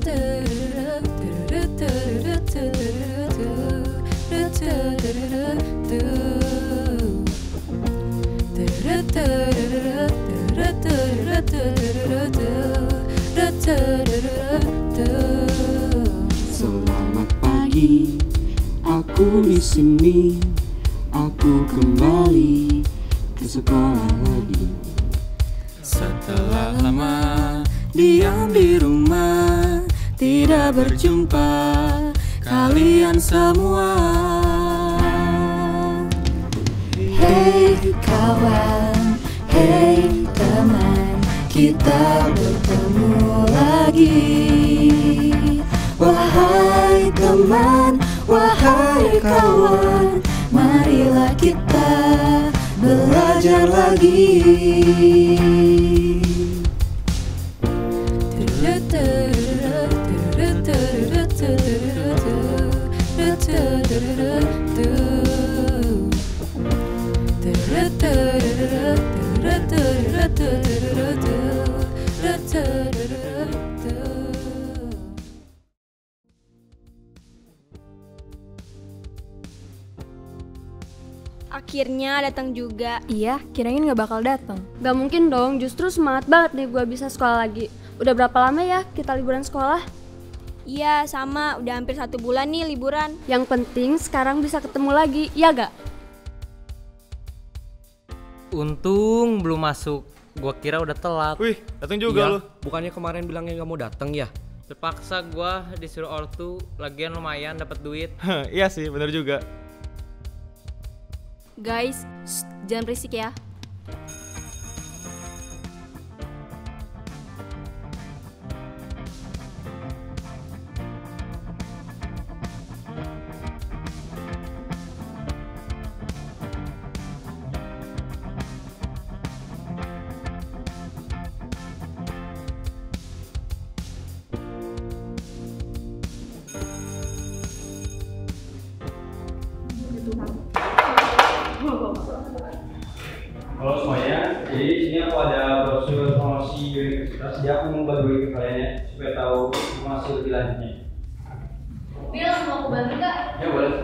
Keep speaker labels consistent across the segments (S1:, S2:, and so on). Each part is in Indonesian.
S1: Selamat pagi, aku di sini. Aku kembali ke sekolah lagi. Setelah lama diam di rumah, tidak berjumpa kalian semua. Hey kawan, hey teman, kita bertemu lagi. Wahai teman, wahai kawan, marilah kita belajar lagi.
S2: Akhirnya datang juga.
S3: Iya, kirain gak bakal datang.
S2: Gak mungkin dong, justru semangat banget nih gue bisa sekolah lagi. Udah berapa lama ya kita liburan sekolah? Iya sama, udah hampir 1 bulan nih liburan. Yang penting sekarang bisa ketemu lagi, ya gak?
S4: Untung belum masuk, gua kira udah telat.
S5: Wih, datang juga
S6: Iya,
S5: lu.
S6: bukannya kemarin bilangnya gak mau datang ya?
S4: Terpaksa gua disuruh ortu, lagian lumayan dapat duit.
S5: Iya sih, bener juga.
S2: Guys, jangan berisik ya.
S7: Halo semuanya, jadi sini aku ada brosur promosi universitas. Jadi aku mau bagi ke kalian ya, supaya tahu informasi lebih lanjutnya.
S2: Bil, mau aku bantu gak?
S7: Ya boleh.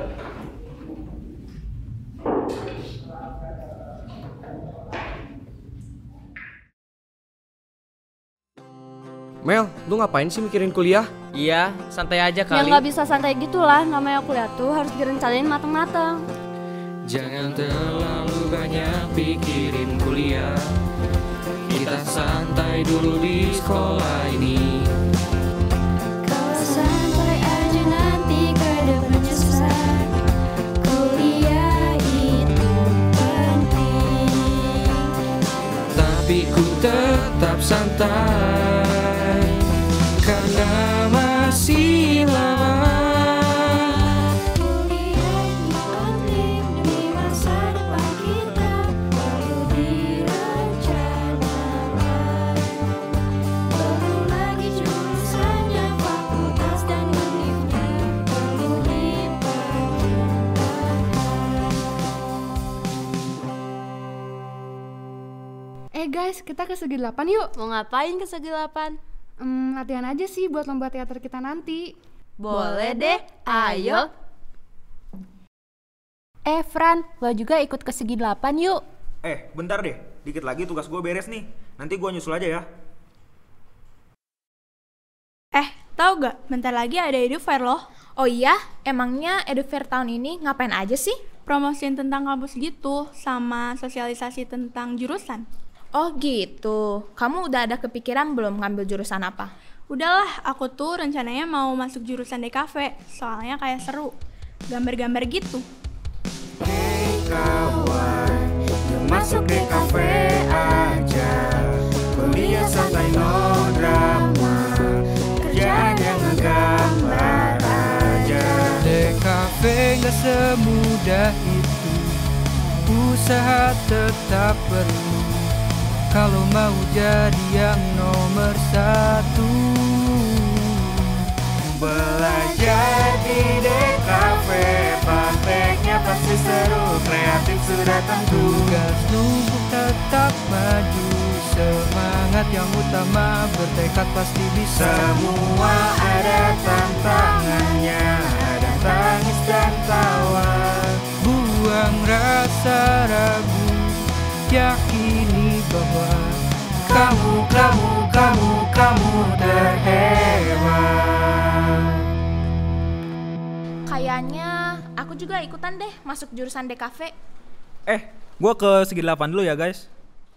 S6: Mel, lu ngapain sih mikirin kuliah?
S4: Iya, santai aja
S2: Ya
S4: kali.
S2: gak bisa santai gitulah, namanya kuliah tuh harus direncanain matang-matang.
S1: Jangan terlalu banyak pikirin kuliah. Kita santai dulu di sekolah ini.
S8: Kalau santai aja nanti ke depannya susah. Kuliah itu penting.
S1: Tapi ku tetap santai karena masih lama.
S8: Kuliah itu penting demi masa depan kita. Perlu direncanakan. Perlu lagi jurusannya, fakultas dan univnya. Perlu dipertimbangkan.
S3: Guys, kita ke segi 8 yuk.
S2: Mau ngapain ke segi 8?
S3: Latihan aja sih buat lomba teater kita nanti.
S2: Boleh deh, ayo.
S9: Fran, lo juga ikut ke segi 8 yuk.
S5: Bentar deh, dikit lagi tugas gue beres nih. Nanti gue nyusul aja ya.
S10: Tahu gak? Bentar lagi ada EduFair loh.
S9: Oh iya, emangnya EduFair tahun ini ngapain aja sih?
S10: Promosiin tentang kampus gitu, sama sosialisasi tentang jurusan.
S9: Oh gitu, kamu udah ada kepikiran belum ngambil jurusan apa?
S10: Udahlah, aku tuh rencananya mau masuk jurusan DKV, soalnya kayak seru. Gambar-gambar gitu.
S1: Hey kawan, masuk ke kafe aja. Kuliah santai no drama, kerjaannya ngegambar aja. DKV gak semudah itu, usaha tetap perlu. Kalau mau jadi yang nomor 1, belajar di DKV, prakteknya pasti seru, kreatif sudah tentu. Gas numpuk tetap maju, semangat yang utama, bertekad pasti bisa. Semua ada tantangannya, ada tangis dan tawa. Buang rasa ragu, yakini bahwa kamu terhebat.
S9: Kayaknya aku juga ikutan deh masuk jurusan DKV.
S5: Gua ke segi 8 dulu ya guys.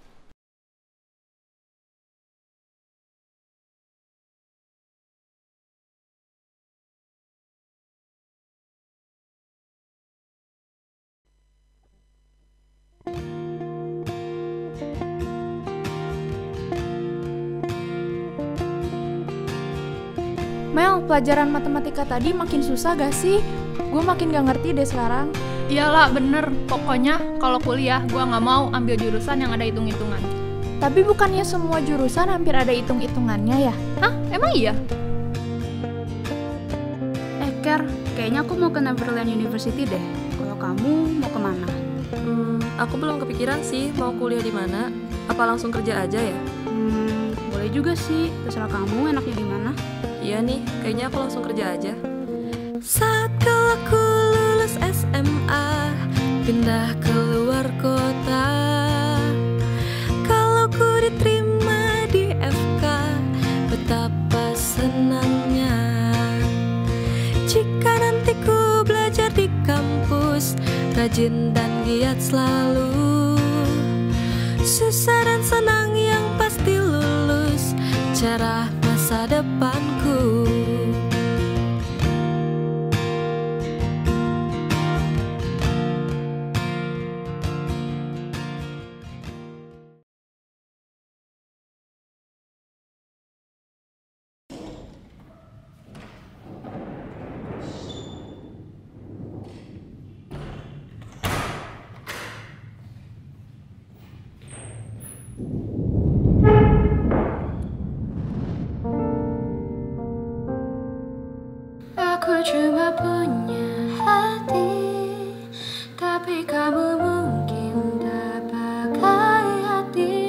S3: Mel, pelajaran matematika tadi makin susah gak sih? Gue makin gak ngerti deh sekarang.
S11: Iyalah bener, pokoknya kalau kuliah gue nggak mau ambil jurusan yang ada hitung-hitungan.
S9: Tapi bukannya semua jurusan hampir ada hitung-hitungannya ya?
S11: Hah? Emang iya?
S12: Ker, kayaknya aku mau ke Neverland University deh. Kalau kamu mau kemana?
S13: Aku belum kepikiran sih mau kuliah di mana. Apa langsung kerja aja ya?
S12: Boleh juga sih, terserah kamu enaknya gimana.
S13: Iya nih, kayaknya aku langsung kerja aja. Saat aku lulus SMA, pindah keluar kota. Kalau ku diterima di FK, betapa senangnya. Jika nanti ku belajar di kampus, rajin dan giat selalu. Susah dan senang yang pasti lulus, cerah masa depanku.
S8: Aku cuma punya hati, tapi kamu mungkin tak pakai hati.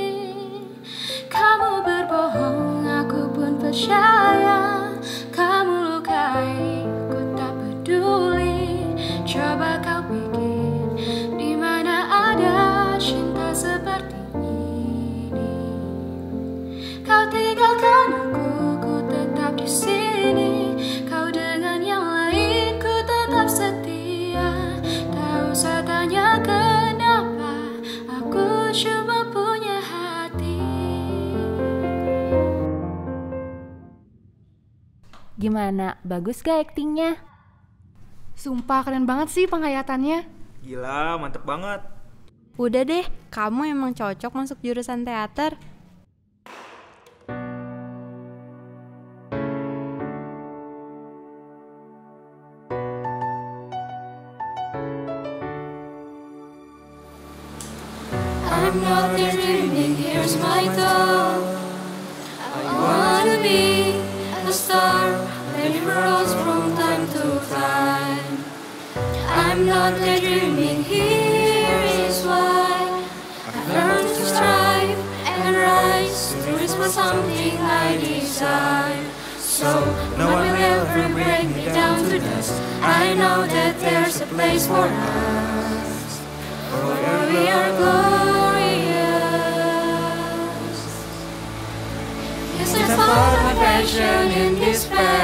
S8: Kamu berbohong, aku pun percaya. Kamu lukai, aku tak peduli. Coba kau pikir, di mana ada cinta seperti ini. Kau tinggalkan aku tetap di sini. Kau dengan yang lain, ku tetap setia. Tak usah tanya kenapa, aku cuma punya hati.
S14: Gimana? Bagus gak aktingnya?
S3: Sumpah keren banget sih penghayatannya.
S5: Gila, mantep banget.
S15: Udah deh, kamu emang cocok masuk jurusan teater.
S8: I'm not there dreaming, here's my thought. I wanna be a star, ready for us from time to time. I'm not there dreaming, here is why I've learned to strive and rise to reach for something I desire. So no one will ever break me down to dust. I know that there's a place for us, where we are glorious. Yes, I found my passion in this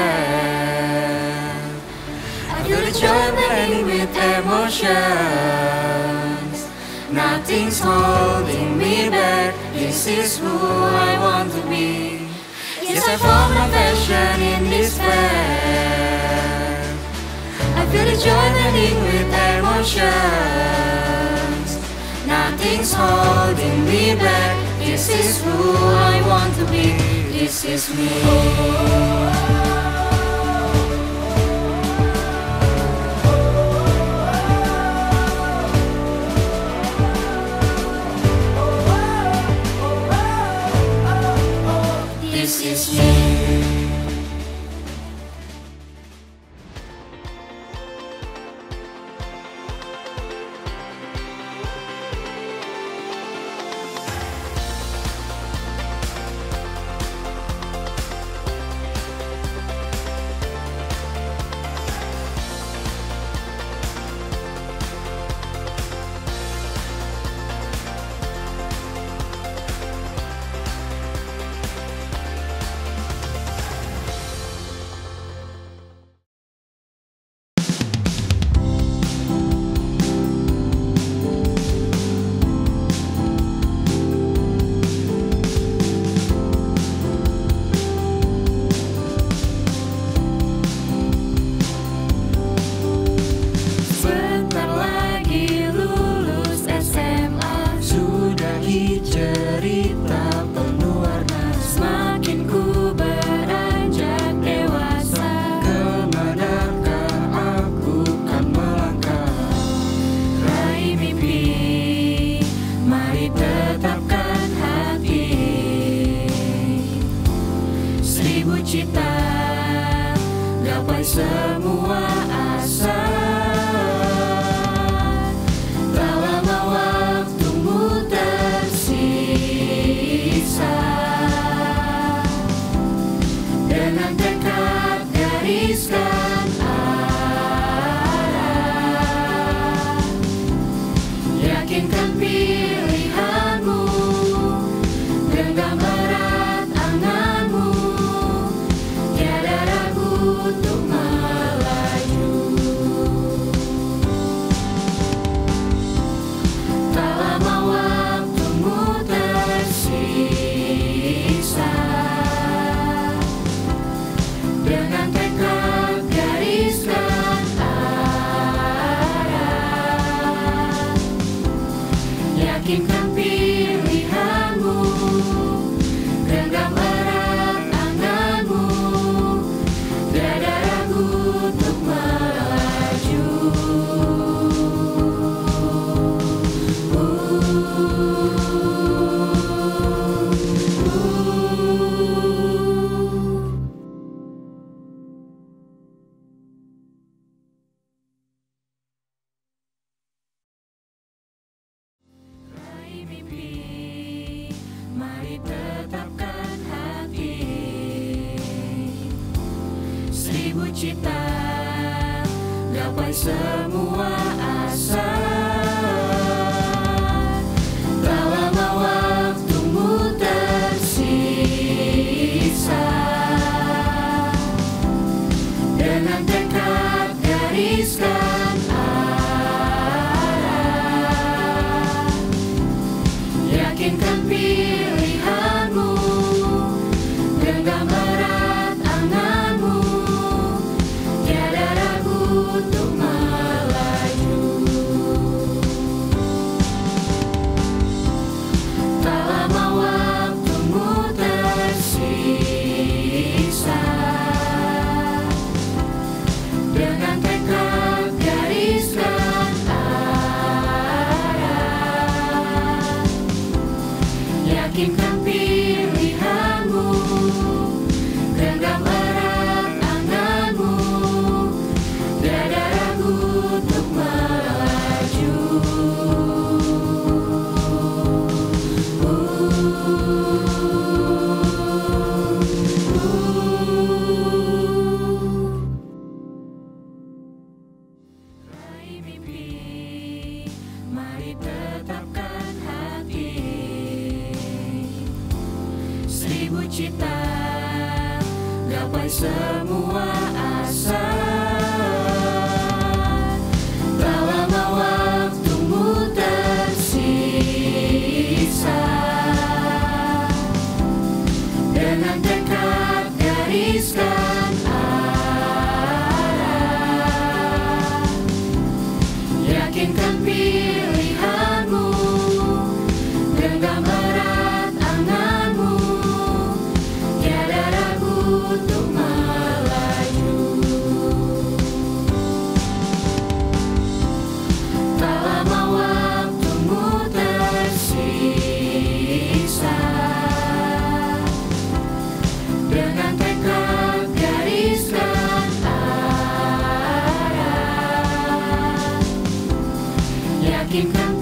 S8: band. I feel the joy blending with emotions. Nothing's holding me back. This is who I want to be. Yes, I found my passion in this band. I feel the joy blending with emotions. Nothing's holding me back. This is who I want to be. This is me. This is me. cita, gapai semua asa. Tak lama waktumu tersisa, dengan tekad gariskan arah, yakinkan pilihanmu, genggam erat anganmu, tiada ragu untuk melaju. Tak lama waktumu tersisa, dengan tekad gariskan arah, yakinkan pilihanmu, genggam erat anganmu, tiada ragu untuk melaju. Raih mimpi, mari tetapkan hati. 1000 cita, gapai semua asa. Tak lama waktumu tersisa, dengan tekad gariskan arah, yakinkan pilihanmu, genggam erat anganmu, tiada ragu untuk melaju. Tak lama waktumu tersisa, dengan tekad gariskan arah, yakinkan